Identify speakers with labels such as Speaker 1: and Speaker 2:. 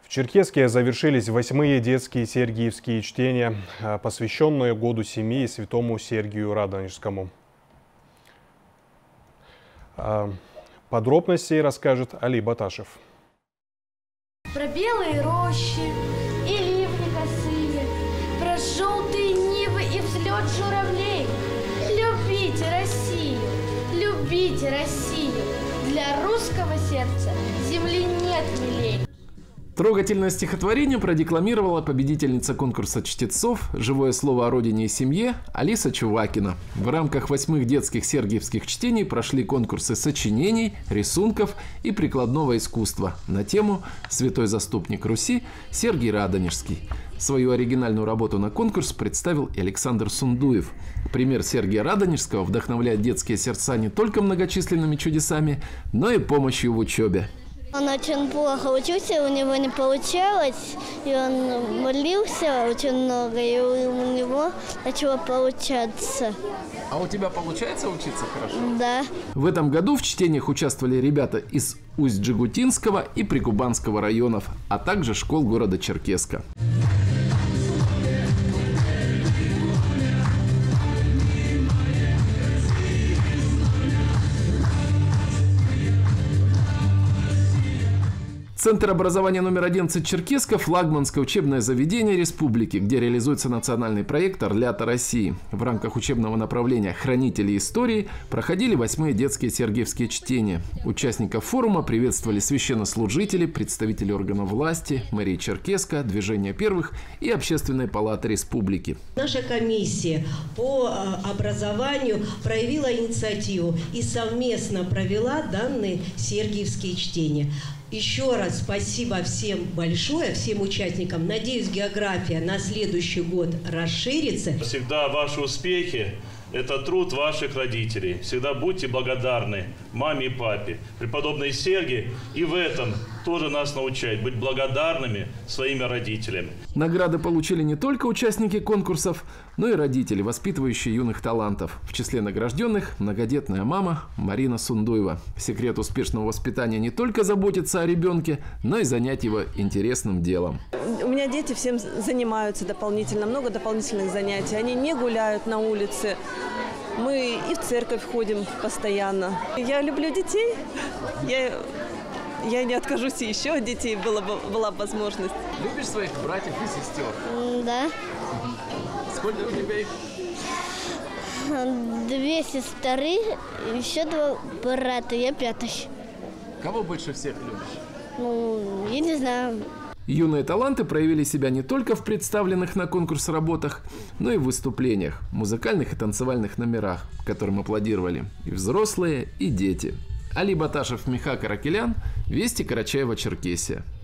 Speaker 1: В Черкесске завершились 8-е детские сергиевские чтения, посвященные году семьи и святому Сергию Радонежскому. Подробности расскажет Али Баташев.
Speaker 2: Про белые рощи и ливни косые, про желтые нивы и взлет журавлей. Любите Россию, любите Россию, для русского сердца земли нет милей.
Speaker 3: Трогательное стихотворение продекламировала победительница конкурса чтецов «Живое слово о родине и семье» Алиса Чувакина. В рамках 8-х детских сергиевских чтений прошли конкурсы сочинений, рисунков и прикладного искусства на тему «Святой заступник Руси Сергий Радонежский». Свою оригинальную работу на конкурс представил и Александр Сундуев. Пример Сергия Радонежского вдохновляет детские сердца не только многочисленными чудесами, но и помощью в учебе.
Speaker 4: Он очень плохо учился, у него не получалось, и он молился очень много, и у него начало получаться.
Speaker 3: А у тебя получается учиться хорошо?
Speaker 4: Да.
Speaker 3: В этом году в чтениях участвовали ребята из Усть-Джегутинского и Прикубанского районов, а также школ города Черкесска. Центр образования номер 11 Черкесска – флагманское учебное заведение республики, где реализуется национальный проект «Орлята России». В рамках учебного направления «Хранители истории» проходили 8-е детские сергиевские чтения. Участников форума приветствовали священнослужители, представители органов власти, мэрии Черкесска, Движения первых и Общественной палаты республики.
Speaker 5: Наша комиссия по образованию проявила инициативу и совместно провела данные сергиевские чтения. Еще раз спасибо всем большое, всем участникам. Надеюсь, география на следующий год расширится.
Speaker 6: Всегда ваши успехи – это труд ваших родителей. Всегда будьте благодарны маме и папе. Преподобный Сергий и в этом тоже нас научает быть благодарными своими родителями.
Speaker 3: Награды получили не только участники конкурсов, но и родители, воспитывающие юных талантов. В числе награжденных многодетная мама Марина Сундуева. Секрет успешного воспитания не только заботиться о ребенке, но и занять его интересным делом.
Speaker 7: У меня дети всем занимаются дополнительно, много дополнительных занятий. Они не гуляют на улице. Мы и в церковь ходим постоянно. Я люблю детей. Я не откажусь еще от детей, была бы возможность.
Speaker 3: Любишь своих братьев и сестер?
Speaker 4: Да.
Speaker 3: Сколько у тебя их?
Speaker 4: 2 сестры, еще 2 брата, я 5-й.
Speaker 3: Кого больше всех любишь?
Speaker 4: Ну, я не знаю.
Speaker 3: Юные таланты проявили себя не только в представленных на конкурс работах, но и в выступлениях, музыкальных и танцевальных номерах, которым аплодировали и взрослые, и дети. Али Баташев, Миха Каракелян, Вести Карачаево-Черкесия.